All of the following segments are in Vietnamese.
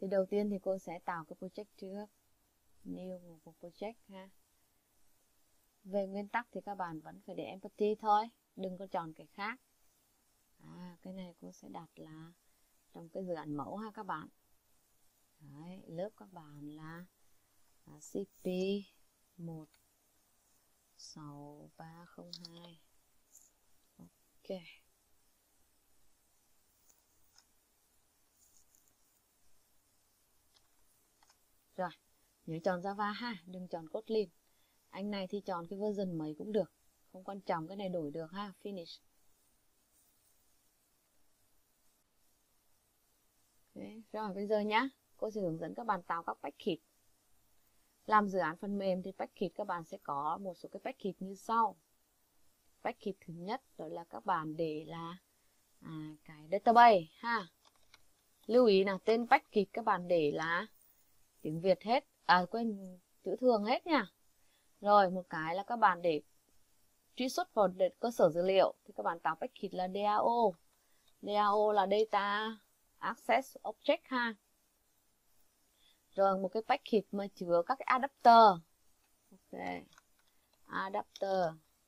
Thì đầu tiên thì cô sẽ tạo cái project trước. New một project ha. Về nguyên tắc thì các bạn vẫn phải để empathy thôi, đừng có chọn cái khác. Cái này cô sẽ đặt là trong cái dự án mẫu ha các bạn. Đấy, lớp các bạn là CP 16302. Ok. Rồi, nhớ chọn Java ha, đừng chọn Kotlin. Anh này thì chọn cái version mấy cũng được, không quan trọng, cái này đổi được ha. Finish. Okay. Rồi bây giờ nhá, cô sẽ hướng dẫn các bạn tạo các package. Làm dự án phần mềm thì package các bạn sẽ có một số cái package như sau. Package thứ nhất đó là các bạn để là cái database ha. Lưu ý là tên package các bạn để là tiếng Việt hết, quên, chữ thường hết nha. Rồi một cái là các bạn để truy xuất vào cơ sở dữ liệu thì các bạn tạo package là DAO. DAO là Data Access Object ha. Rồi một cái package mà chứa các cái adapter. Ok. Adapter.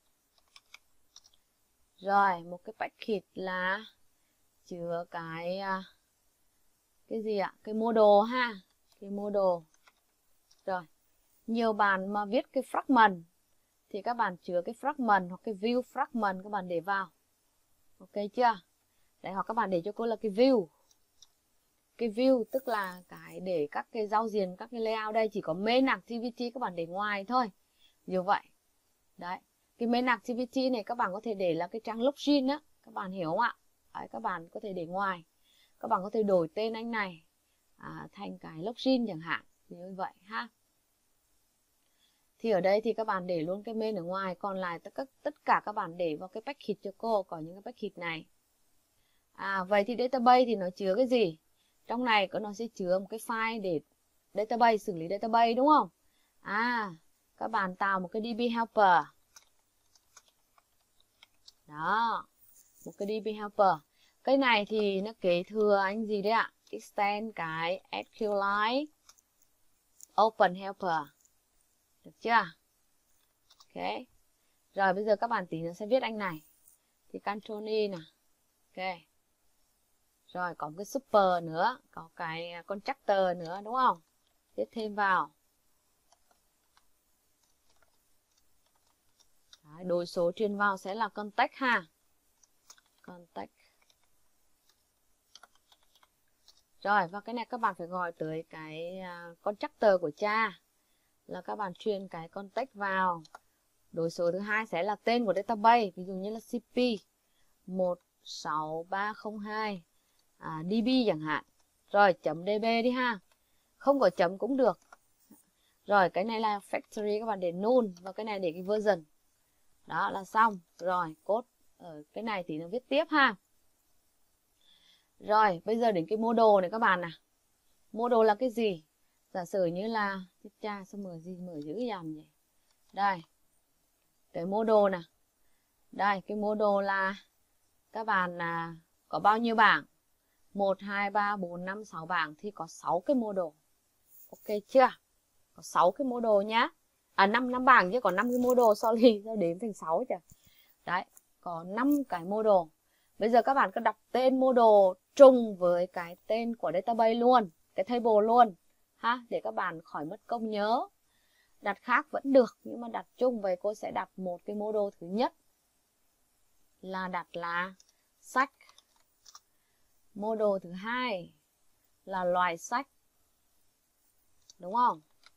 Rồi một cái package là chứa cái gì ạ? Cái model ha. Cái model. Rồi. Nhiều bạn mà viết cái fragment thì các bạn chứa cái fragment hoặc cái view fragment các bạn để vào. Ok chưa? Đấy, hoặc các bạn để cho cô là cái view. Cái view tức là cái để các cái giao diện, các cái layout đây chỉ có main activity các bạn để ngoài thôi. Như vậy. Đấy. Cái main activity này các bạn có thể để là cái trang login á. Các bạn hiểu không ạ? Đấy, các bạn có thể để ngoài. Các bạn có thể đổi tên anh này thành cái login chẳng hạn. Như vậy ha. Thì ở đây thì các bạn để luôn cái main ở ngoài. Còn lại tất cả các bạn để vào cái package cho cô. Có những cái package này. Vậy thì database thì nó chứa cái gì? Trong này nó sẽ chứa một cái file để database, xử lý database đúng không? Các bạn tạo một cái DB helper. Đó, một cái DB helper. Cái này thì nó kế thừa anh gì đấy ạ? Extend cái SQLite Open Helper. Được chưa? Ok. Rồi bây giờ các bạn tí nó sẽ viết anh này. Thì Ctrl I nè. Ok. Rồi có một cái super nữa, có cái constructor nữa đúng không? Viết thêm vào. Đấy, đối số truyền vào sẽ là contact ha. Contact. Rồi và cái này các bạn phải gọi tới cái constructor của cha. Là các bạn truyền cái contact vào. Đối số thứ hai sẽ là tên của database, ví dụ như là CP 16302 DB chẳng hạn. Rồi chấm DB đi ha. Không có chấm cũng được. Rồi cái này là factory, các bạn để null và cái này để cái version. Đó là xong. Rồi code ở cái này thì nó viết tiếp ha. Rồi bây giờ đến cái model này các bạn nè. Model là cái gì? Giả sử như là cha sao mở dữ dằn vậy. Đây. Cái model nè. Đây cái model là các bạn có bao nhiêu bảng? 1, 2, 3, 4, 5, 6 bảng thì có 6 cái model. Ok chưa? Có 6 cái model nhá. 5 bảng chứ, có 5 cái model, sorry, sao đếm thành 6 chứ. Đấy, có 5 cái model. Bây giờ các bạn cứ đặt tên model trùng với cái tên của database luôn, cái table luôn ha, để các bạn khỏi mất công nhớ. Đặt khác vẫn được, nhưng mà đặt chung về cô sẽ đặt một cái model thứ nhất là đặt là sách. Model thứ hai là loài sách. Đúng không?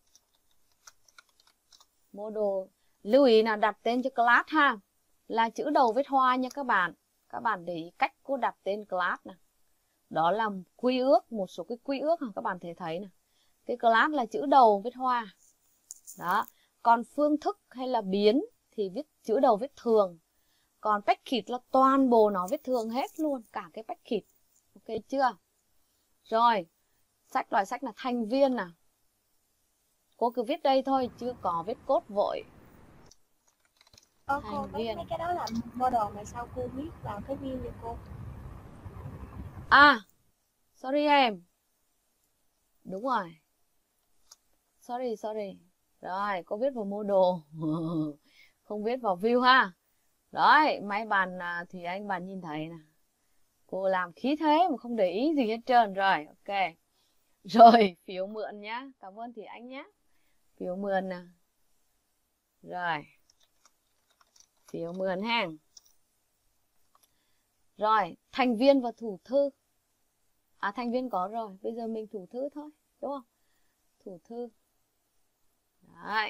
Model lưu ý là đặt tên cho class ha, là chữ đầu viết hoa nha các bạn. Các bạn để ý cách cô đặt tên class này. Đó là quy ước, một số cái quy ước các bạn thấy nè. Cái class là chữ đầu viết hoa. Đó. Còn phương thức hay là biến thì viết chữ đầu viết thường. Còn package là toàn bộ nó viết thường hết luôn, cả cái package. Ok chưa? Rồi, sách, loại sách là thành viên nè. Cô cứ viết đây thôi, chưa có viết code vội. Cô mấy cái đó là model mà sao cô viết vào cái view vậy cô? Sorry em. Đúng rồi. Sorry. Rồi, cô viết vào model. Không viết vào view ha. Rồi, mấy bạn thì anh bạn nhìn thấy nè. Cô làm khí thế mà không để ý gì hết trơn. Rồi, ok. Rồi, phiếu mượn nhá. Cảm ơn thì anh nhé. Phiếu mượn nè. Rồi. Phiếu mượn ha. Rồi, thành viên và thủ thư. Thành viên có rồi. Bây giờ mình thủ thư thôi. Đúng không? Thủ thư. Đấy.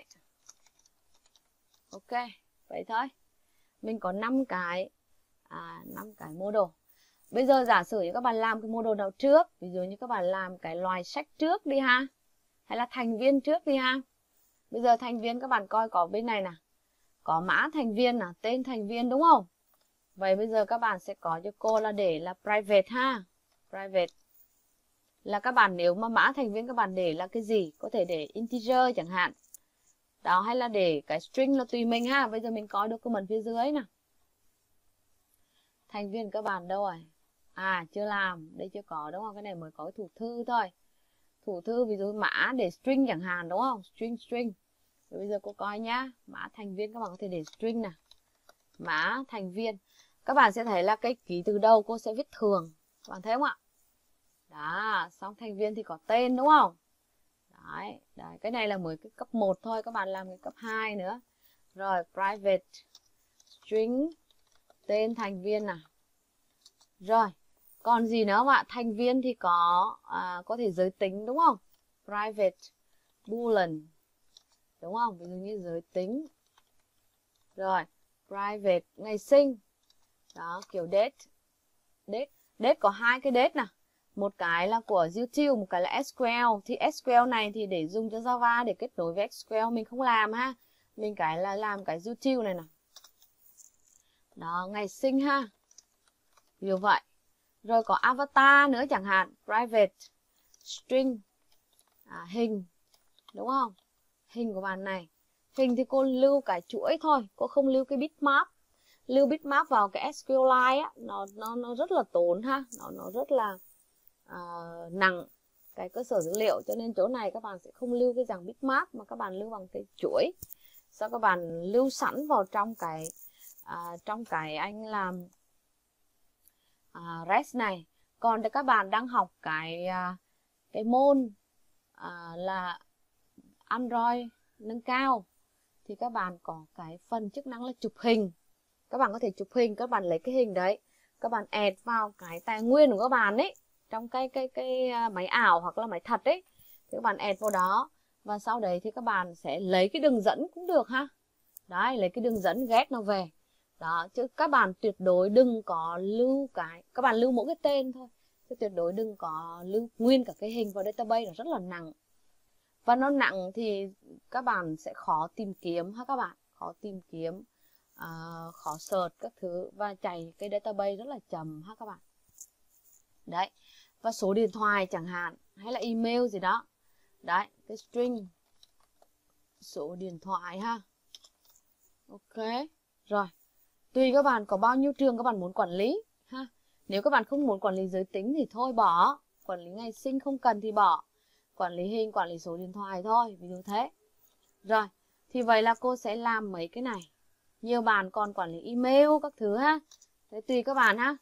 Ok, vậy thôi. Mình có 5 cái 5 cái model. Bây giờ giả sử như các bạn làm cái model nào trước, ví dụ như các bạn làm cái loài sách trước đi ha, hay là thành viên trước đi ha. Bây giờ thành viên các bạn coi có bên này nè, có mã thành viên nè, tên thành viên đúng không? Vậy bây giờ các bạn sẽ có cho cô là để là private ha. Private là các bạn nếu mà mã thành viên các bạn để là cái gì, có thể để integer chẳng hạn. Đó, hay là để cái string là tùy mình ha. Bây giờ mình có document phía dưới nè. Thành viên các bạn đâu rồi? Chưa làm, đây chưa có đúng không? Cái này mới có thủ thư thôi. Thủ thư ví dụ mã để string chẳng hạn đúng không? String. Bây giờ cô coi nhá. Mã thành viên các bạn có thể để string nè. Mã thành viên. Các bạn sẽ thấy là cái ký từ đầu cô sẽ viết thường. Các bạn thấy không ạ? Đó, xong thành viên thì có tên đúng không? Đấy, cái này là mới cái cấp 1 thôi. Các bạn làm cái cấp 2 nữa. Rồi, private string tên thành viên nè. Rồi, còn gì nữa không ạ? Thành viên thì có thể giới tính đúng không? Private boolean đúng không? Ví dụ như giới tính. Rồi, private ngày sinh. Đó, kiểu date. Date có 2 cái date nè. Một cái là của util, một cái là SQL. Thì SQL này thì để dùng cho Java để kết nối với SQL mình không làm ha. Mình cái là làm cái util này nè. Đó, ngày sinh ha. Như vậy. Rồi có avatar nữa chẳng hạn. Private string hình. Đúng không? Hình của bạn này. Hình thì cô lưu cái chuỗi thôi. Cô không lưu cái bitmap. Lưu bitmap vào cái SQLite á, nó rất là tốn ha. Nó rất là nặng cái cơ sở dữ liệu. Cho nên chỗ này các bạn sẽ không lưu cái dạng bitmap mà các bạn lưu bằng cái chuỗi. Sau các bạn lưu sẵn vào trong cái anh làm REST này. Còn các bạn đang học cái môn là Android nâng cao thì các bạn có cái phần chức năng là chụp hình. Các bạn có thể chụp hình, các bạn lấy cái hình đấy, các bạn add vào cái tài nguyên của các bạn ấy, trong cái máy ảo hoặc là máy thật ấy, thì các bạn add vào đó và sau đấy thì các bạn sẽ lấy cái đường dẫn cũng được ha. Đấy, lấy cái đường dẫn get nó về. Đó, chứ các bạn tuyệt đối đừng có lưu các bạn lưu mỗi cái tên thôi. Chứ tuyệt đối đừng có lưu nguyên cả cái hình vào database, nó rất là nặng. Và nó nặng thì các bạn sẽ khó tìm kiếm ha các bạn. Khó tìm kiếm, khó search các thứ và chạy cái database rất là chậm ha các bạn. Đấy, và số điện thoại chẳng hạn, hay là email gì đó. Đấy, cái string số điện thoại ha. Ok, rồi. Tùy các bạn có bao nhiêu trường các bạn muốn quản lý ha. Nếu các bạn không muốn quản lý giới tính thì thôi bỏ. Quản lý ngày sinh không cần thì bỏ. Quản lý hình, quản lý số điện thoại thôi, ví dụ thế. Rồi, thì vậy là cô sẽ làm mấy cái này. Nhiều bạn còn quản lý email các thứ ha. Thế tùy các bạn ha.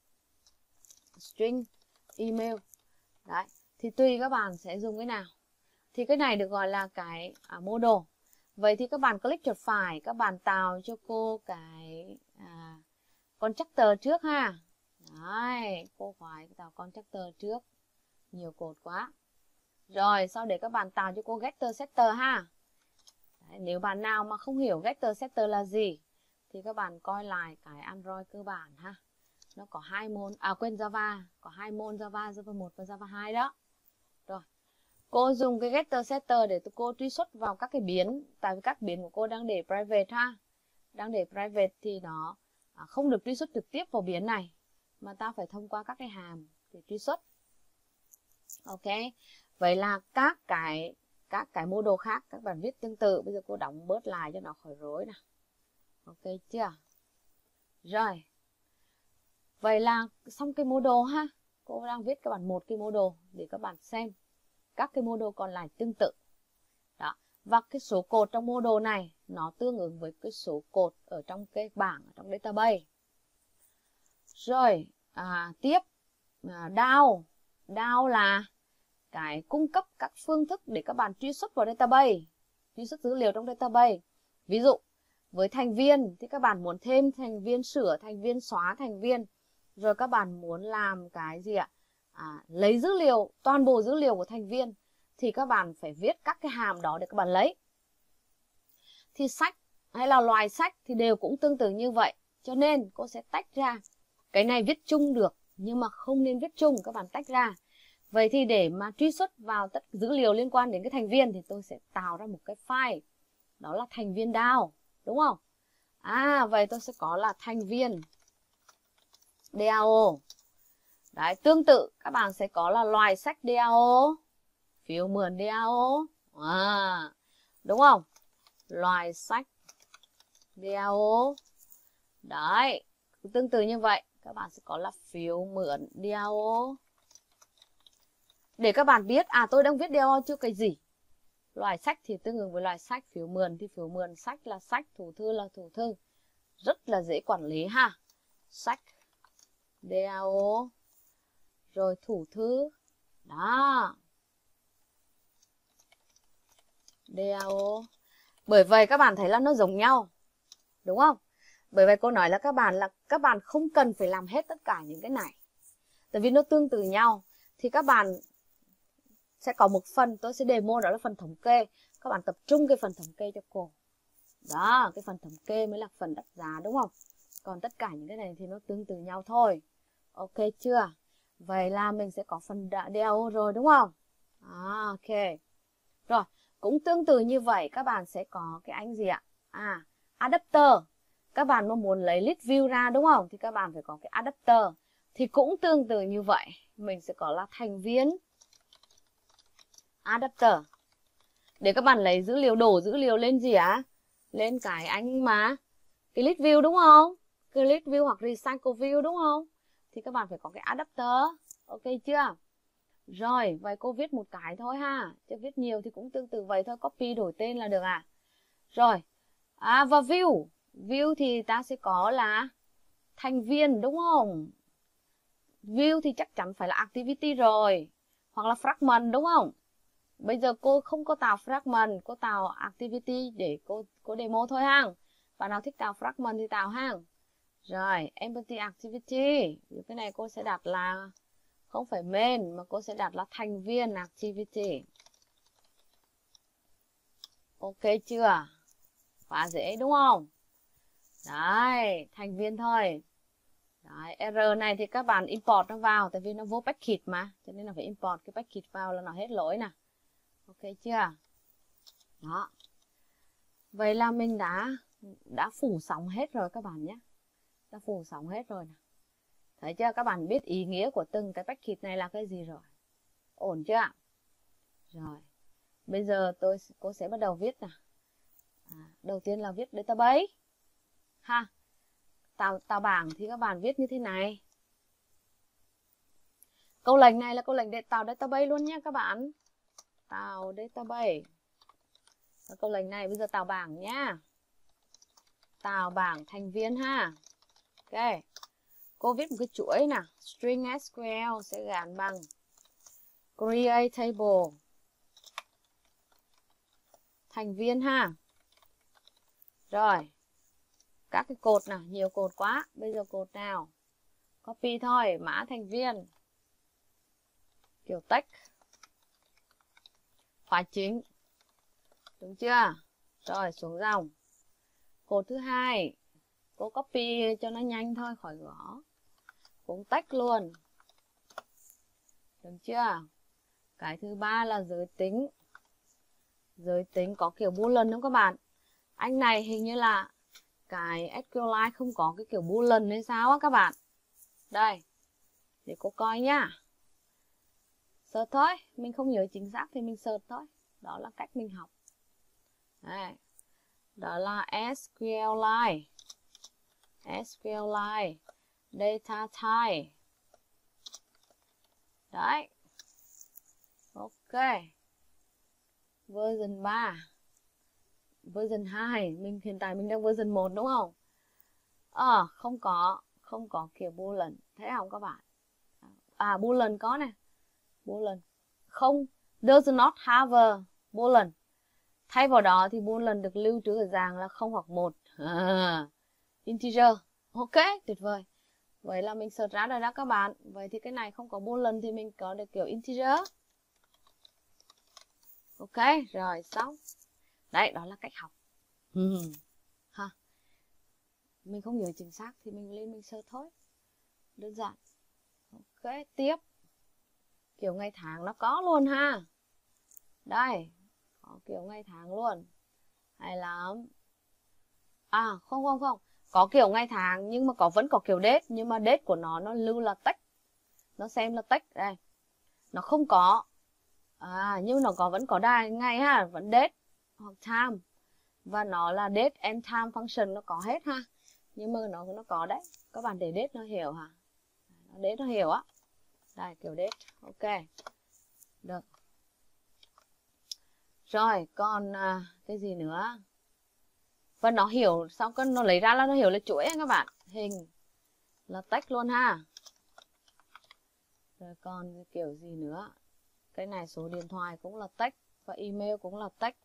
String email. Đấy, thì tùy các bạn sẽ dùng cái nào. Thì cái này được gọi là cái model. Vậy thì các bạn click chuột phải, các bạn tạo cho cô cái constructor trước ha. Đấy, cô phải tạo constructor trước. Nhiều cột quá. Rồi, sau để các bạn tạo cho cô getter setter ha. Đấy, nếu bạn nào mà không hiểu getter setter là gì thì các bạn coi lại cái Android cơ bản ha. Nó có 2 môn, quên Java, có 2 môn Java, Java 1 và Java 2 đó. Rồi. Cô dùng cái getter setter để cô truy xuất vào các cái biến, tại vì các biến của cô đang để private ha. Đang để private thì nó không được truy xuất trực tiếp vào biến này, mà ta phải thông qua các cái hàm để truy xuất. Ok. Vậy là các cái model khác các bạn viết tương tự. Bây giờ cô đóng bớt lại cho nó khỏi rối nè. Ok chưa? Rồi. Vậy là xong cái model ha. Cô đang viết các bạn một cái model để các bạn xem. các cái mô đồ còn lại tương tự. Đó. Và cái số cột trong mô đồ này nó tương ứng với cái số cột ở trong cái bảng ở trong database. Rồi, tiếp DAO. DAO là cái cung cấp các phương thức để các bạn truy xuất vào database, truy xuất dữ liệu trong database. Ví dụ, với thành viên thì các bạn muốn thêm thành viên, sửa thành viên, xóa thành viên. Rồi các bạn muốn làm cái gì ạ? Lấy dữ liệu, toàn bộ dữ liệu của thành viên thì các bạn phải viết các cái hàm đó để các bạn lấy. Thì sách hay là loài sách thì đều cũng tương tự như vậy. Cho nên cô sẽ tách ra. Cái này viết chung được nhưng mà không nên viết chung, các bạn tách ra. Vậy thì để mà truy xuất vào tất dữ liệu liên quan đến cái thành viên thì tôi sẽ tạo ra một cái file. Đó là thành viên DAO, đúng không? Vậy tôi sẽ có là thành viên DAO. Đấy, tương tự các bạn sẽ có là loài sách DAO, phiếu mượn DAO. Đúng không? Loài sách DAO. Đấy, tương tự như vậy, các bạn sẽ có là phiếu mượn DAO. Để các bạn biết, tôi đang viết DAO chưa cái gì. Loài sách thì tương ứng với loài sách, phiếu mượn thì phiếu mượn, sách là sách, thủ thư là thủ thư. Rất là dễ quản lý ha. Sách DAO. Rồi thủ thư. Đó. DAO. Bởi vậy các bạn thấy là nó giống nhau. Đúng không? Bởi vậy cô nói là các bạn không cần phải làm hết tất cả những cái này. Tại vì nó tương tự nhau. Thì các bạn sẽ có một phần tôi sẽ demo, đó là phần thống kê. Các bạn tập trung cái phần thống kê cho cô. Đó, cái phần thống kê mới là phần đặt giá, đúng không? Còn tất cả những cái này thì nó tương tự nhau thôi. Ok chưa? Vậy là mình sẽ có phần DAO rồi, đúng không? Ok. Rồi, cũng tương tự như vậy các bạn sẽ có cái anh gì ạ? Adapter. Các bạn mà muốn lấy list view ra, đúng không? Thì các bạn phải có cái adapter. Thì cũng tương tự như vậy, mình sẽ có là thành viên adapter. Để các bạn lấy dữ liệu, đổ dữ liệu lên gì á? Lên cái anh mà cái list view, đúng không? Cái list view hoặc recycle view, đúng không? Thì các bạn phải có cái adapter. Ok chưa? Rồi, vậy cô viết một cái thôi ha. Chứ viết nhiều thì cũng tương tự vậy thôi. Copy đổi tên là được à? Rồi. Và view. View thì ta sẽ có là thành viên, đúng không? View thì chắc chắn phải là activity rồi. Hoặc là fragment, đúng không? Bây giờ cô không có tạo fragment, cô tạo activity để cô demo thôi ha. Bạn nào thích tạo fragment thì tạo ha. Rồi, empty activity. Cái này cô sẽ đặt là không phải main mà cô sẽ đặt là thành viên activity. Ok chưa? Quá dễ đúng không? Đấy, thành viên thôi. Đấy, error này thì các bạn import nó vào, tại vì nó vô package mà, cho nên là phải import cái package vào là nó hết lỗi nè. Ok chưa? Đó. Vậy là mình đã phủ sóng hết rồi các bạn nhé. Đã phủ sóng hết rồi nè. Thấy chưa? Các bạn biết ý nghĩa của từng cái package này là cái gì rồi. Ổn chưa ạ? Rồi. Bây giờ cô sẽ bắt đầu viết nè. Đầu tiên là viết database. Ha. Tạo bảng thì các bạn viết như thế này. Câu lệnh này là câu lệnh để tạo database luôn nhé các bạn. Tạo database. Và câu lệnh này bây giờ tạo bảng nhá. Tạo bảng thành viên ha. Ok. Cô viết một cái chuỗi nè. String SQL sẽ gắn bằng create table. Thành viên ha. Rồi. Các cái cột nào, nhiều cột quá. Bây giờ cột nào? Copy thôi, mã thành viên. Kiểu text. Khóa chính. Đúng chưa? Rồi, xuống dòng. Cột thứ hai. Cô copy cho nó nhanh thôi, khỏi gõ. Cũng text luôn. Đúng chưa? Cái thứ ba là giới tính. Giới tính có kiểu boolean đúng không các bạn? Anh này hình như là cái SQLite không có cái kiểu boolean hay sao á các bạn. Đây. Để cô coi nhá. Search thôi. Mình không nhớ chính xác thì mình search thôi. Đó là cách mình học. Đây. Đó là SQLite. SQLite. Data type. Đấy. Ok. Ok. Version 3. Version 2. Hiện tại mình đang version 1 đúng không? Không có kiểu boolean. Thấy không các bạn? Boolean có nè. Boolean. Không. Does not have a boolean. Thay vào đó thì boolean được lưu trữ ở dạng là 0 hoặc 1. Integer. Ok, tuyệt vời. Vậy là mình search ra rồi đó các bạn. Vậy thì cái này không có boolean thì mình có được kiểu integer. Ok, rồi xong. Đấy, đó là cách học. Ha. Mình không nhớ chính xác thì mình lên mình search thôi. Đơn giản. Ok, tiếp. Kiểu ngày tháng nó có luôn ha. Đây, có kiểu ngày tháng luôn. Hay lắm. Không. Có kiểu ngày tháng nhưng mà vẫn có kiểu date, nhưng mà date của nó lưu là text. Nó xem là text đây. Nó không có. Nhưng nó vẫn có đài ngày ha, vẫn date hoặc time. Và nó là date and time function, nó có hết ha. Nhưng mà nó có đấy. Các bạn để date nó hiểu hả? Date nó hiểu á. Đây, kiểu date. Ok. Được. Rồi, còn cái gì nữa? Và nó hiểu, xong nó lấy ra là nó hiểu là chuỗi các bạn. Hình là text luôn ha. Rồi còn kiểu gì nữa? Cái này số điện thoại cũng là text. Và email cũng là text.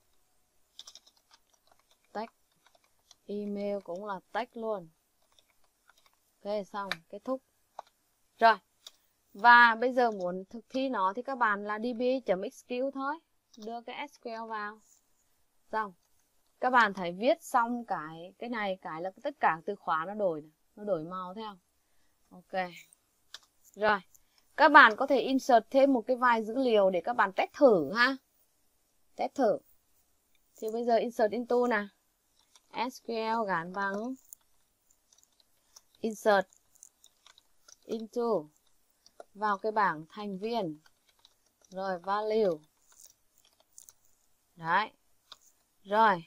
Text. Email cũng là text luôn. Ok, xong, kết thúc. Rồi. Và bây giờ muốn thực thi nó thì các bạn là db.xq thôi. Đưa cái SQL vào. Xong. Các bạn thấy viết xong cái này, cái là tất cả từ khóa nó đổi này. Nó đổi màu thấy không? Ok. Rồi. Các bạn có thể insert thêm một cái vài dữ liệu để các bạn test thử ha. Test thử. Thì bây giờ insert into nè. SQL gắn bằng insert into vào cái bảng thành viên. Rồi value. Đấy. Rồi.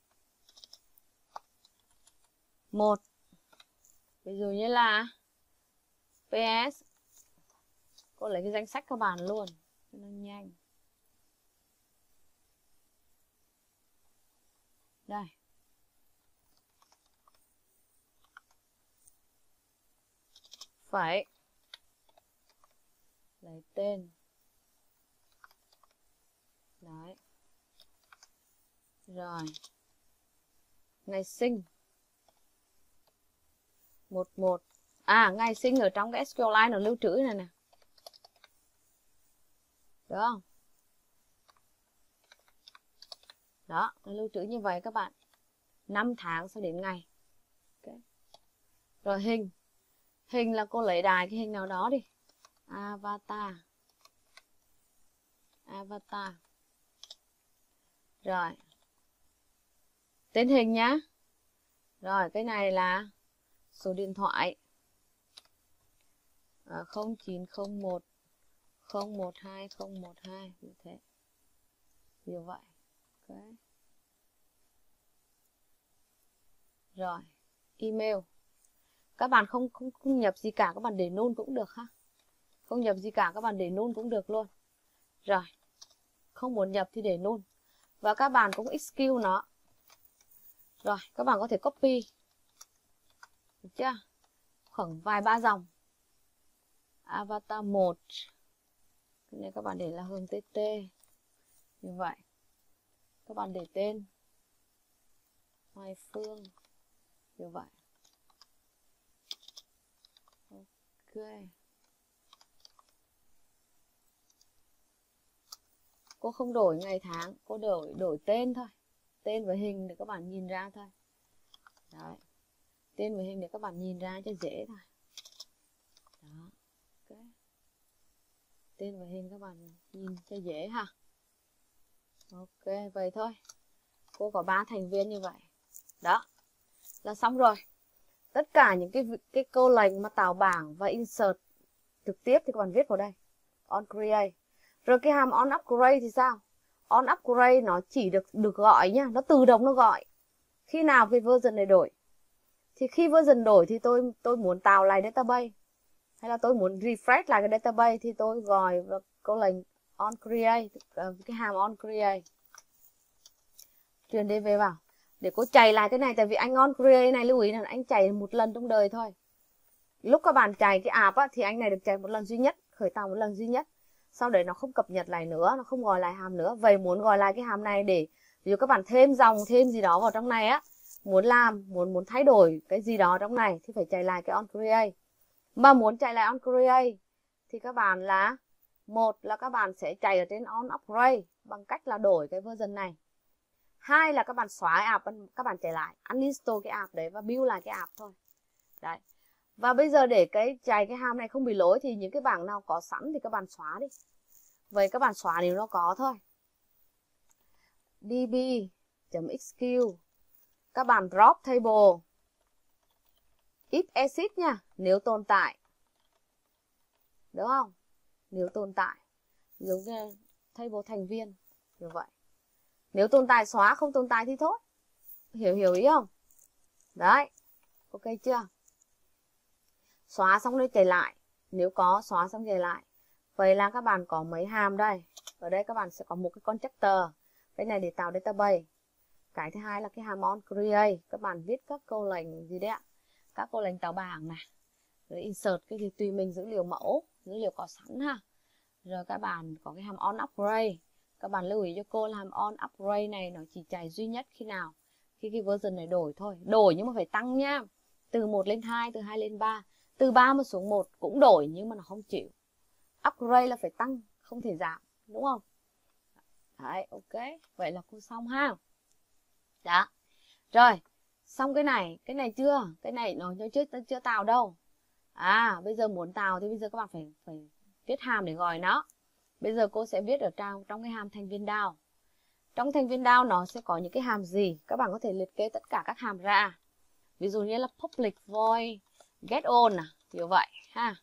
1. Ví dụ như là PS. Cô lấy cái danh sách các bạn luôn cho nó nhanh. Đây. Phải lấy tên. Đấy. Rồi. Ngày sinh. 11. Ngày sinh ở trong cái SQLite nó lưu trữ này nè. Được không? Đó, nó lưu trữ như vậy các bạn. 5 tháng sau đến ngày. Okay. Rồi hình. Hình là cô lấy đài cái hình nào đó đi. Avatar. Avatar. Rồi. Tên hình nhá. Rồi, cái này là số điện thoại. 0901 012 012 như thế. Như vậy. Okay. Rồi, email. Các bạn không nhập gì cả, các bạn để null cũng được ha. Không nhập gì cả, các bạn để null cũng được luôn. Rồi. Không muốn nhập thì để null. Và các bạn cũng execute nó. Rồi, các bạn có thể copy. Được chưa? Khoảng vài ba dòng. Avatar 1. Cái này các bạn để là Hương TT. Như vậy. Các bạn để tên Hoài Phương. Như vậy. Ok. Cô không đổi ngày tháng, cô đổi tên thôi. Tên với hình để các bạn nhìn ra thôi. Đấy. Tên với hình để các bạn nhìn ra cho dễ thôi. Đó. Ok. Tên và hình các bạn nhìn cho dễ ha. Ok, vậy thôi. Cô có 3 thành viên như vậy. Đó. Là xong rồi. Tất cả những cái câu lệnh mà tạo bảng và insert trực tiếp thì các bạn viết vào đây. On create. Rồi cái hàm on upgrade thì sao? On upgrade nó chỉ được gọi nhá, nó tự động nó gọi. Khi nào cái version này đổi? Thì khi version đổi thì tôi muốn tạo lại database hay là tôi muốn refresh lại cái database thì tôi gọi vào câu lệnh on create, cái hàm on create. Truyền dv vào. Để cô chạy lại cái này, tại vì anh on create này lưu ý là anh chạy một lần trong đời thôi. Lúc các bạn chạy cái app á, thì anh này được chạy một lần duy nhất, khởi tạo một lần duy nhất. Sau đấy nó không cập nhật lại nữa, nó không gọi lại hàm nữa. Vậy muốn gọi lại cái hàm này để ví dụ các bạn thêm dòng, thêm gì đó vào trong này á, muốn thay đổi cái gì đó trong này thì phải chạy lại cái on create. Mà muốn chạy lại on create thì các bạn là một là các bạn sẽ chạy ở trên on upgrade bằng cách là đổi cái version này. Hai là các bạn xóa cái app, các bạn chạy lại uninstall cái app đấy và build lại cái app thôi. Đấy. Và bây giờ để chạy cái hàm này không bị lỗi thì những cái bảng nào có sẵn thì các bạn xóa đi. Vậy các bạn xóa nếu nó có thôi. db.xq, các bạn drop table if exist nha, nếu tồn tại. Đúng không? Nếu tồn tại. Giống như table thành viên như vậy. Nếu tồn tại xóa, không tồn tại thì thôi. Hiểu ý không? Đấy. Ok chưa? Xóa xong rồi chạy lại. Nếu có xóa xong chạy lại. Vậy là các bạn có mấy hàm đây. Ở đây các bạn sẽ có một cái constructor. Cái này để tạo database. Cái thứ hai là cái hàm on create. Các bạn viết các câu lệnh gì đấy ạ. Các câu lệnh tạo bảng này. Rồi insert cái gì tùy mình, dữ liệu mẫu, dữ liệu có sẵn ha. Rồi các bạn có cái hàm on upgrade. Các bạn lưu ý cho cô là hàm on upgrade này nó chỉ chạy duy nhất khi nào? Khi cái version này đổi thôi. Đổi nhưng mà phải tăng nhá. Từ 1 lên 2, từ 2 lên 3. Từ 3 mà xuống 1 cũng đổi nhưng mà nó không chịu. Upgrade là phải tăng, không thể giảm. Đúng không? Đấy, ok. Vậy là cô xong ha. Đó. Rồi, xong cái này chưa? Cái này nó chưa tạo đâu. À, bây giờ muốn tạo thì bây giờ các bạn phải viết hàm để gọi nó. Bây giờ cô sẽ viết ở trong cái hàm thành viên DAO. Trong thành viên DAO nó sẽ có những cái hàm gì? Các bạn có thể liệt kê tất cả các hàm ra. Ví dụ như là public void get on như vậy ha.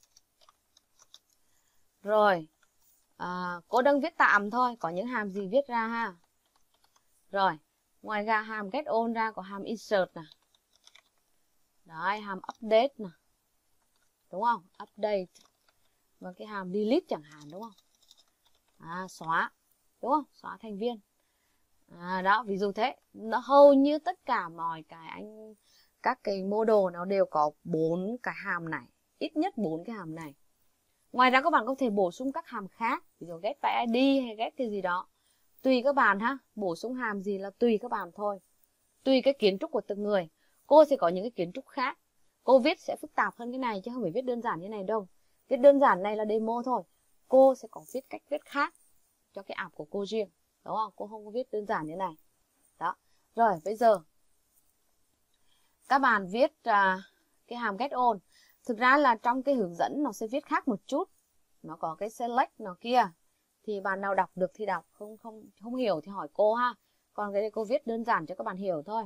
Rồi, cô đang viết tạm thôi, có những hàm gì viết ra ha. Rồi, ngoài ra hàm get on ra có hàm insert nè. Đấy, hàm update nè. Đúng không? Update. Và cái hàm delete chẳng hạn, đúng không? Xóa. Đúng không? Xóa thành viên. Đó, ví dụ thế. Nó hầu như tất cả mọi các cái model nó đều có 4 cái hàm này. Ít nhất 4 cái hàm này. Ngoài ra các bạn có thể bổ sung các hàm khác. Ví dụ get by ID hay get cái gì đó. Tùy các bạn ha. Bổ sung hàm gì là tùy các bạn thôi. Tùy cái kiến trúc của từng người. Cô sẽ có những cái kiến trúc khác. Cô viết sẽ phức tạp hơn cái này chứ không phải viết đơn giản như này đâu. Viết đơn giản này là demo thôi. Cô sẽ có viết cách viết khác cho cái app của cô riêng. Đúng không? Cô không có viết đơn giản như này. Đó. Rồi, bây giờ các bạn viết cái hàm get on. Thực ra là trong cái hướng dẫn nó sẽ viết khác một chút. Nó có cái select nó kia. Thì bạn nào đọc được thì đọc, không hiểu thì hỏi cô ha. Còn cái này cô viết đơn giản cho các bạn hiểu thôi.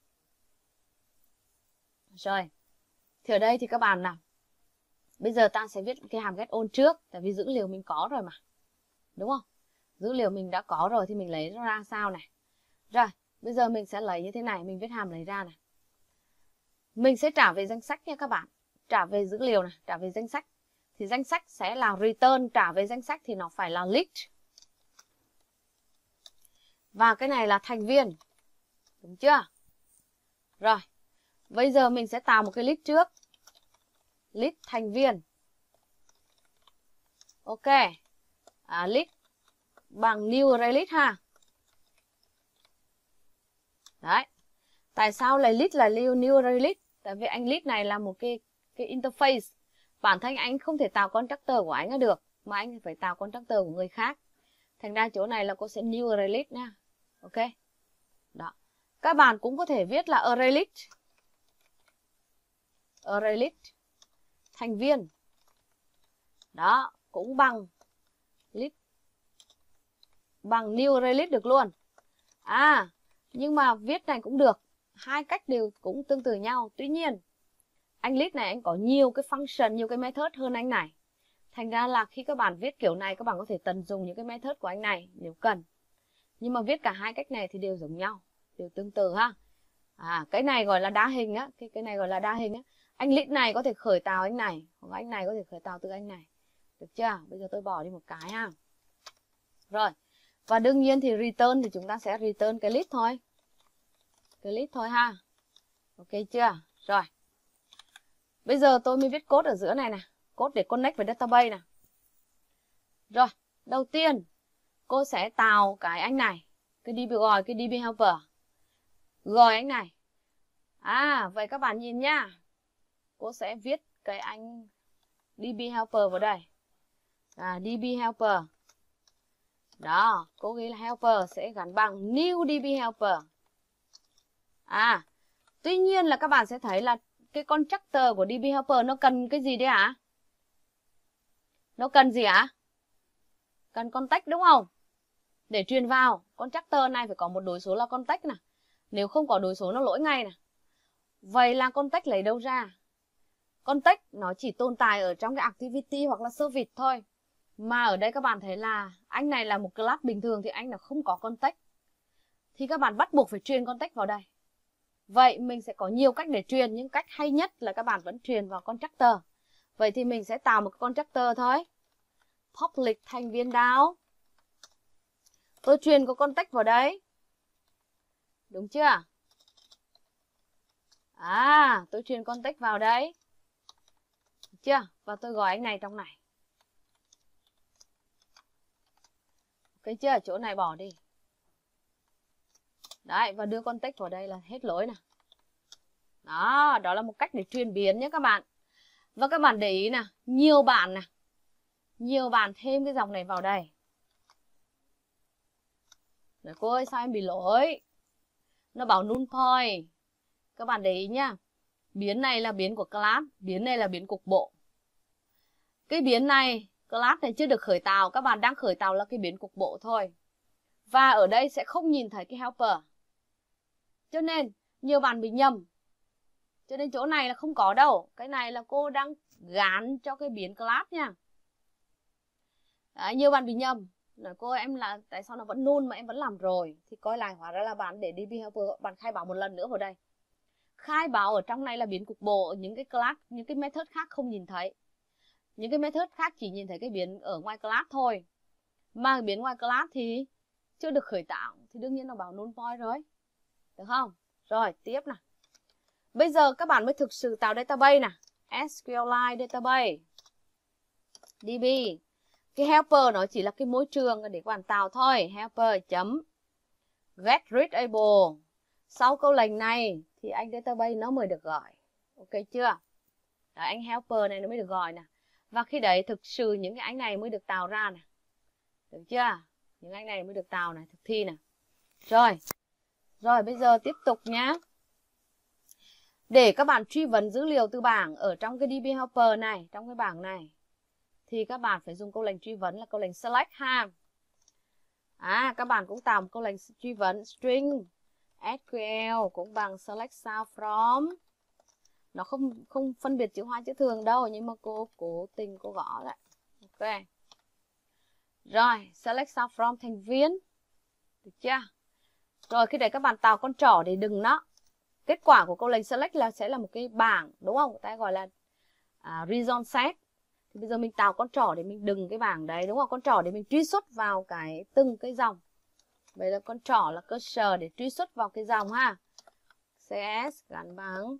Rồi. Thì ở đây thì các bạn nào. Bây giờ ta sẽ viết cái hàm get on trước. Tại vì dữ liệu mình có rồi mà. Đúng không? Dữ liệu mình đã có rồi thì mình lấy nó ra sao này. Rồi. Bây giờ mình sẽ lấy như thế này. Mình viết hàm lấy ra này. Mình sẽ trả về danh sách nha các bạn. Trả về dữ liệu này. Trả về danh sách. Thì danh sách sẽ là return. Trả về danh sách thì nó phải là list. Và cái này là thành viên. Đúng chưa? Rồi. Bây giờ mình sẽ tạo một cái list trước. List thành viên. Ok. List bằng new array list ha. Đấy. Tại sao lại list là new array list? Tại vì anh list này là một cái interface. Bản thân anh không thể tạo constructor của anh được. Mà anh phải tạo constructor của người khác. Thành ra chỗ này là cô sẽ new array list nha. Ok. Đó. Các bạn cũng có thể viết là array list. Array list. Thành viên. Đó. Cũng bằng list. Bằng new array list được luôn. Nhưng mà viết này cũng được. Hai cách đều cũng tương tự nhau. Tuy nhiên, anh list này anh có nhiều cái function, nhiều cái method hơn anh này. Thành ra là khi các bạn viết kiểu này, các bạn có thể tận dụng những cái method của anh này nếu cần. Nhưng mà viết cả hai cách này thì đều giống nhau, đều tương tự ha. Cái này gọi là đa hình á, cái này gọi là đa hình á. Anh list này có thể khởi tạo anh này, hoặc anh này có thể khởi tạo từ anh này. Được chưa? Bây giờ tôi bỏ đi một cái ha. Rồi. Và đương nhiên thì return thì chúng ta sẽ return cái list thôi. Cái list thôi ha. Ok chưa? Rồi. Bây giờ tôi mới viết code ở giữa này nè. Code để connect với database nè. Rồi. Đầu tiên cô sẽ tạo cái anh này. Cái DB gọi cái DB helper. Gọi anh này. Vậy các bạn nhìn nhá. Cô sẽ viết cái anh DB helper vào đây. DB helper. Đó, cô ghi là helper sẽ gắn bằng new DB helper. Tuy nhiên là các bạn sẽ thấy là cái constructor của DB helper nó cần cái gì đấy hả? Nó cần gì hả? Cần context đúng không? Để truyền vào, constructor này phải có một đối số là context nè. Nếu không có đối số nó lỗi ngay nè. Vậy là context lấy đâu ra? Context nó chỉ tồn tại ở trong cái activity hoặc là service thôi. Mà ở đây các bạn thấy là anh này là một class bình thường thì anh là không có context. Thì các bạn bắt buộc phải truyền context vào đây. Vậy mình sẽ có nhiều cách để truyền, nhưng cách hay nhất là các bạn vẫn truyền vào constructor. Vậy thì mình sẽ tạo một constructor thôi. Public thành viên đáo. Tôi truyền có context vào đấy. Đúng chưa? Tôi truyền context vào đấy. Được chưa? Và tôi gọi anh này trong này. Ok chưa? Chỗ này bỏ đi. Đấy, và đưa context vào đây là hết lỗi nè. Đó là một cách để truyền biến nhé các bạn. Và các bạn để ý nè, nhiều bạn thêm cái dòng này vào đây. Rồi cô ơi, sao em bị lỗi? Nó bảo null point. Các bạn để ý nhá. Biến này là biến của class, biến này là biến cục bộ. Cái biến này, class này chưa được khởi tạo, các bạn đang khởi tạo là cái biến cục bộ thôi. Và ở đây sẽ không nhìn thấy cái helper. Cho nên nhiều bạn bị nhầm. Cho nên chỗ này là không có đâu. Cái này là cô đang gán cho cái biến class nha. Đấy, nhiều bạn bị nhầm. Nói cô em là tại sao nó vẫn null mà em vẫn làm rồi. Thì coi lại hóa ra là bạn để DB helper, bạn khai báo một lần nữa vào đây. Khai báo ở trong này là biến cục bộ, những cái class, những cái method khác không nhìn thấy. Những cái method khác chỉ nhìn thấy cái biến ở ngoài class thôi. Mà biến ngoài class thì chưa được khởi tạo thì đương nhiên nó bảo null point rồi. Được không? Rồi, tiếp nào. Bây giờ các bạn mới thực sự tạo database nè. SQLite database. DB. Cái helper nó chỉ là cái môi trường để các bạn tạo thôi. Helper chấm get readable. Sau câu lệnh này thì anh database nó mới được gọi. Ok chưa? Đấy, anh helper này nó mới được gọi nè. Và khi đấy thực sự những cái anh này mới được tạo ra nè. Được chưa? Những anh này mới được tạo này, thực thi nè. Rồi, bây giờ tiếp tục nhá. Để các bạn truy vấn dữ liệu từ bảng ở trong cái DB helper này, trong cái bảng này, thì các bạn phải dùng câu lệnh truy vấn là câu lệnh select ha. Các bạn cũng tạo một câu lệnh truy vấn string SQL cũng bằng select sao from. Nó không phân biệt chữ hoa chữ thường đâu, nhưng mà cô cố tình cô gõ lại. Ok. Rồi, select sao from thành viên. Được chưa? Rồi khi đấy các bạn tạo con trỏ để đừng nó. Kết quả của câu lệnh select là sẽ là một cái bảng, đúng không? Người ta gọi là reason set. Thì bây giờ mình tạo con trỏ để mình đừng cái bảng đấy, đúng không? Con trỏ để mình truy xuất vào từng cái dòng. Vậy là con trỏ là cursor để truy xuất vào cái dòng ha. CS gắn bằng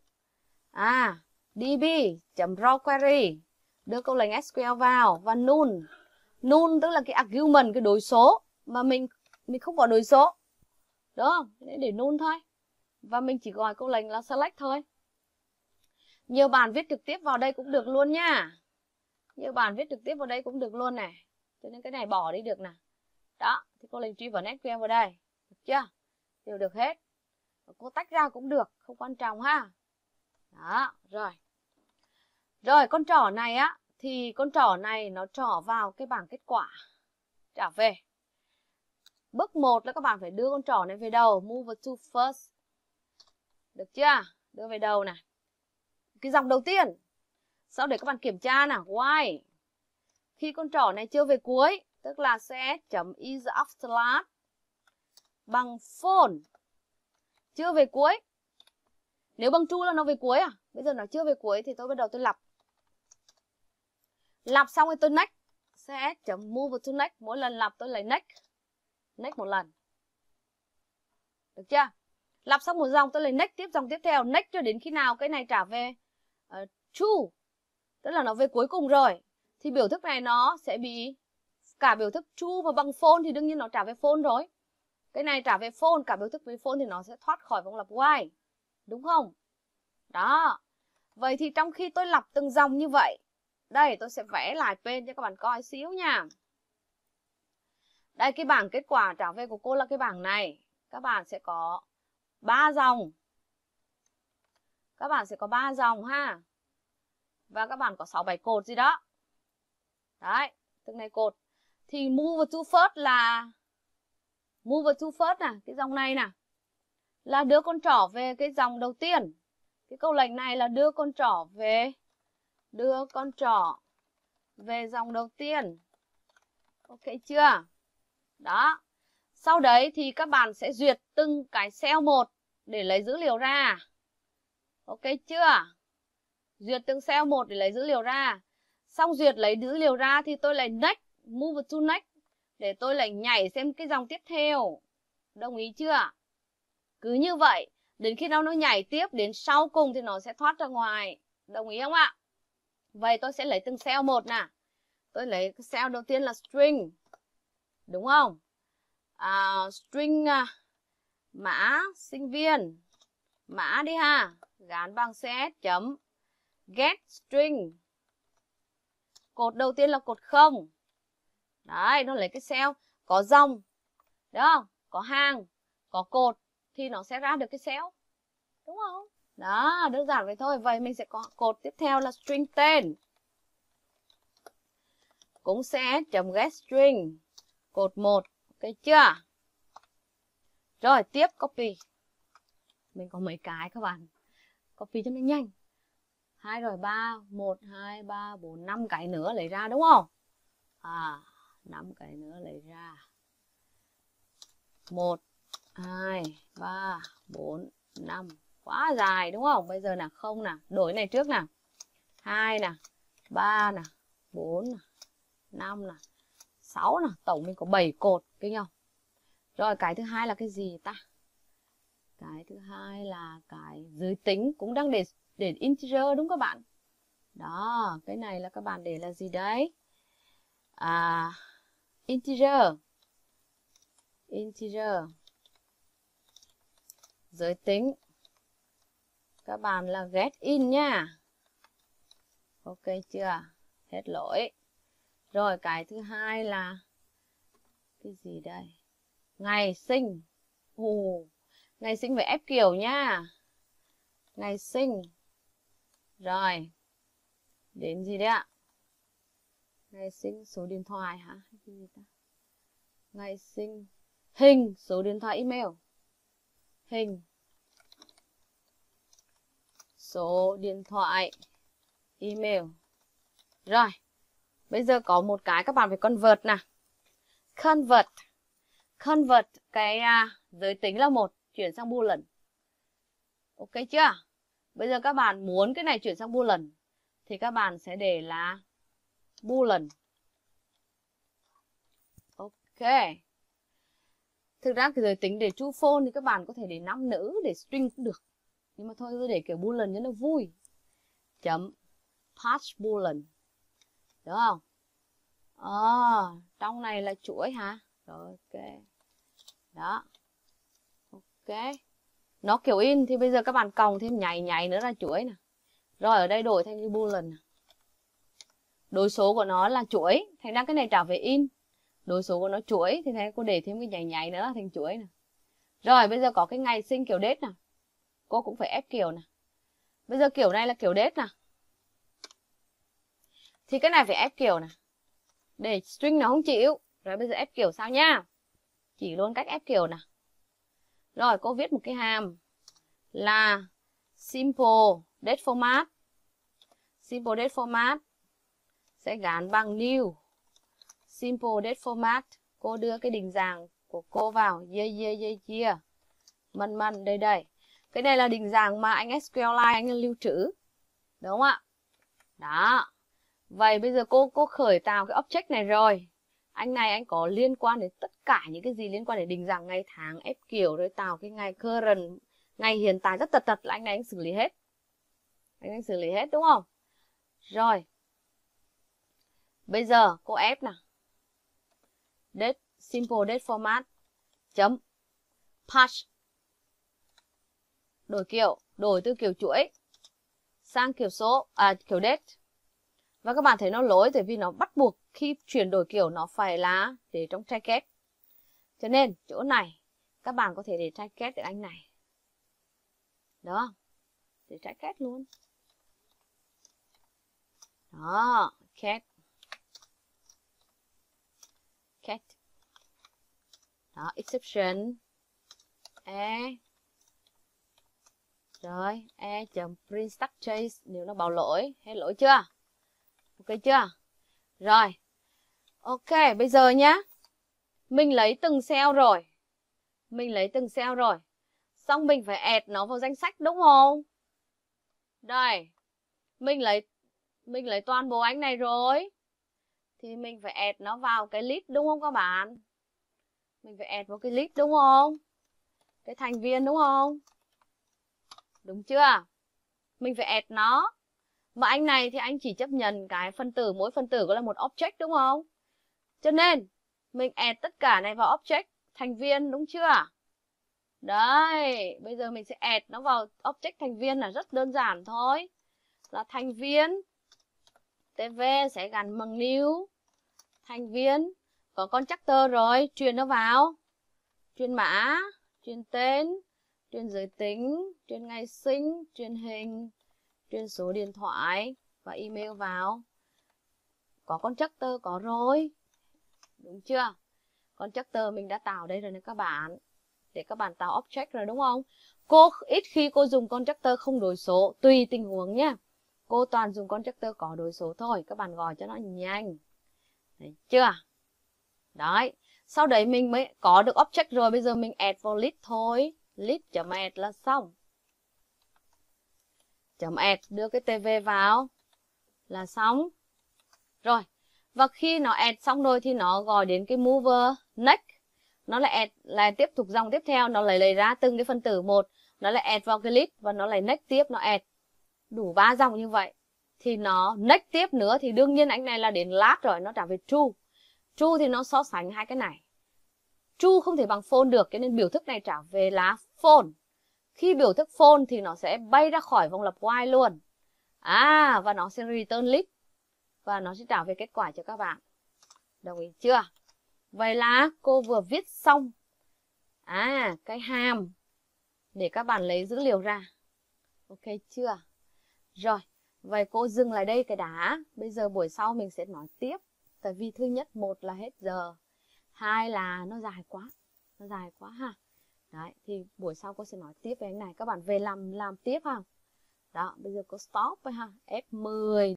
db.raw query. Đưa câu lệnh SQL vào và null. Null tức là cái argument, cái đối số mà mình không có đối số. Đúng không? Để null thôi. Và mình chỉ gọi câu lệnh là select thôi. Nhiều bạn viết trực tiếp vào đây cũng được luôn nha. Nhiều bạn viết trực tiếp vào đây cũng được luôn này. Cho nên cái này bỏ đi được nè. Đó, thì câu lệnh truy vấn SQL vào đây. Được chưa? Đều được hết. Cô tách ra cũng được, không quan trọng ha. Đó, rồi. Rồi, con trỏ này á, thì con trỏ này nó trỏ vào cái bảng kết quả. Trả về. Bước 1 là các bạn phải đưa con trỏ này về đầu. Move to first. Được chưa? Đưa về đầu này. Cái dòng đầu tiên. Sau để các bạn kiểm tra nào. Why? Khi con trỏ này chưa về cuối, tức là cs.is after last bằng phone. Chưa về cuối. Nếu bằng true là nó về cuối à? Bây giờ nó chưa về cuối thì tôi bắt đầu tôi lặp. Lặp xong rồi tôi next. cs.move to next, mỗi lần lặp tôi lấy next một lần. Được chưa? Lặp xong một dòng tôi lấy next tiếp dòng tiếp theo, next cho đến khi nào cái này trả về true, tức là nó về cuối cùng rồi, thì biểu thức này nó sẽ bị cả biểu thức true và bằng false thì đương nhiên nó trả về false rồi. Cái này trả về false, cả biểu thức về false thì nó sẽ thoát khỏi vòng lặp while. Đúng không? Đó. Vậy thì trong khi tôi lặp từng dòng như vậy, đây tôi sẽ vẽ lại bên cho các bạn coi xíu nha. Đây, cái bảng kết quả trả về của cô là cái bảng này. Các bạn sẽ có 3 dòng. Các bạn sẽ có 3 dòng ha. Và các bạn có 6-7 cột gì đó. Đấy, từng này cột. Thì move to first là move to first nè, cái dòng này nè, là đưa con trỏ về cái dòng đầu tiên. Cái câu lệnh này là đưa con trỏ về dòng đầu tiên. Ok chưa? Đó. Sau đấy thì các bạn sẽ duyệt từng cái cell một để lấy dữ liệu ra. Ok chưa? Duyệt từng cell một để lấy dữ liệu ra. Xong duyệt lấy dữ liệu ra thì tôi lại next, move to next để tôi lại nhảy xem cái dòng tiếp theo. Đồng ý chưa? Cứ như vậy, đến khi nào nó nhảy tiếp đến sau cùng thì nó sẽ thoát ra ngoài. Đồng ý không ạ? Vậy tôi sẽ lấy từng cell một nè. Tôi lấy cái cell đầu tiên là string. Đúng không? String mã sinh viên. Mã đi ha. Gắn bằng cs.get string. Cột đầu tiên là cột 0. Đấy, nó lấy cái cell có dòng. Đúng không? Có hàng, có cột thì nó sẽ ra được cái cell. Đúng không? Đó, đơn giản vậy thôi. Vậy mình sẽ có cột tiếp theo là string tên. Cũng cs.get string. Cột 1. Ok chưa? Rồi, tiếp copy. Mình có mấy cái các bạn. Copy cho nó nhanh. 2 rồi 3, 1, 2, 3, 4, 5 cái nữa lấy ra đúng không? 5 cái nữa lấy ra. 1, 2, 3, 4, 5. Quá dài đúng không? Bây giờ là 0 nè, đổi này trước nè. 2 nè, 3 nè, 4 nè, 5 nè, 6 nè, tổng mình có 7 cột, kinh không? Rồi cái thứ hai là cái gì ta? Cái thứ hai là cái giới tính, cũng đang để integer đúng các bạn. Đó, cái này là các bạn để là gì đấy? Integer. Giới tính. Các bạn là get in nha. Ok chưa? Hết lỗi. Rồi cái thứ hai là cái gì đây? Ngày sinh. Ngày sinh phải ép kiểu nha. Ngày sinh. Rồi. Đến gì đấy ạ? Ngày sinh, số điện thoại hả? Cái gì ta? Ngày sinh. Hình, số điện thoại, email. Hình. Số điện thoại, email. Rồi. Bây giờ có một cái các bạn phải convert nè. Convert cái giới tính là 1 chuyển sang boolean. Ok chưa? Bây giờ các bạn muốn cái này chuyển sang boolean thì các bạn sẽ để là boolean. Ok. Thực ra cái giới tính để true false thì các bạn có thể để nam nữ, để string cũng được. Nhưng mà thôi tôi để kiểu boolean cho nó vui. Chấm patch boolean. Đúng không? Trong này là chuỗi hả? Rồi ok. Đó. Ok. Nó kiểu in thì bây giờ các bạn còng thêm nhảy nữa là chuỗi nè. Rồi ở đây đổi thành cái boolean. Đối số của nó là chuỗi, thành ra cái này trả về in. Đối số của nó chuỗi thì thế cô để thêm cái nhảy nữa là thành chuỗi nè. Rồi bây giờ có cái ngày sinh kiểu date nè. Cô cũng phải ép kiểu nè. Bây giờ kiểu này là kiểu date nè. Thì cái này phải ép kiểu nè. Để string nó không chịu. Rồi bây giờ ép kiểu sao nhá? Chỉ luôn cách ép kiểu nè. Rồi cô viết một cái hàm là simple date format. Simple date format sẽ gắn bằng new. Simple date format. Cô đưa cái định dạng của cô vào. Yeah. Mần đây. Cái này là định dạng mà anh SQLite anh lưu trữ. Đúng không ạ? Đó. Vậy bây giờ cô khởi tạo cái object này rồi. Anh này anh có liên quan đến tất cả những cái gì liên quan đến định dạng ngày tháng, ép kiểu, rồi tạo cái ngày current, ngày hiện tại rất tật là anh này anh xử lý hết. Anh ấy xử lý hết đúng không? Rồi. Bây giờ cô ép nào. Date, simple date format. Chấm. Patch. Đổi kiểu, đổi từ kiểu chuỗi sang kiểu số, kiểu date. Và các bạn thấy nó lỗi tại vì nó bắt buộc khi chuyển đổi kiểu nó phải là để trong try catch. Cho nên chỗ này các bạn có thể để try catch được anh này. Đó. Để try catch luôn. Đó, catch. Catch. Đó, exception. Rồi, chấm print stack trace nếu nó báo lỗi. Hết lỗi chưa? Ok chưa? Rồi. Ok, bây giờ nhá. Mình lấy từng cell rồi. Xong mình phải add nó vào danh sách đúng không? Đây. Mình lấy toàn bộ anh này rồi. Thì mình phải add nó vào cái list đúng không các bạn? Mình phải add vào cái list đúng không? Cái thành viên đúng không? Đúng chưa? Mình phải add nó. Mà anh này thì anh chỉ chấp nhận cái phân tử, mỗi phân tử có là một object đúng không? Cho nên mình add tất cả này vào object thành viên đúng chưa? Đấy, bây giờ mình sẽ add nó vào object thành viên là rất đơn giản thôi. Là thành viên tv sẽ gắn bằng new thành viên, có constructor rồi, truyền nó vào, truyền mã, truyền tên, truyền giới tính, truyền ngày sinh, truyền hình, truyền số điện thoại và email vào. Có constructor có rồi. Đúng chưa? Constructor mình đã tạo đây rồi nè các bạn. Để các bạn tạo object rồi đúng không? Cô ít khi cô dùng constructor không đối số, tùy tình huống nhé. Cô toàn dùng constructor có đối số thôi, các bạn gọi cho nó nhanh. Đấy chưa? Đấy. Sau đấy mình mới có được object rồi, bây giờ mình add vào list thôi. List.add là xong. .add đưa cái tv vào là xong. Rồi. Và khi nó add xong rồi thì nó gọi đến cái mover next. Nó lại add, lại tiếp tục dòng tiếp theo, nó lấy ra từng cái phân tử một, nó lại add vào cái list và nó lại next tiếp, nó add đủ 3 dòng như vậy. Thì nó next tiếp nữa thì đương nhiên anh này là đến last rồi, nó trả về true. True thì nó so sánh hai cái này. True không thể bằng false được, cho nên biểu thức này trả về là false. Khi biểu thức false thì nó sẽ bay ra khỏi vòng lặp while luôn. Và nó sẽ return list. Và nó sẽ trả về kết quả cho các bạn. Đồng ý chưa? Vậy là cô vừa viết xong cái hàm để các bạn lấy dữ liệu ra. Ok chưa? Rồi, vậy cô dừng lại đây cái đã. Bây giờ buổi sau mình sẽ nói tiếp. Tại vì thứ nhất, một là hết giờ, hai là nó dài quá ha. Đấy, thì buổi sau cô sẽ nói tiếp về anh này. Các bạn về làm tiếp ha. Đó, bây giờ cô stop ha. F10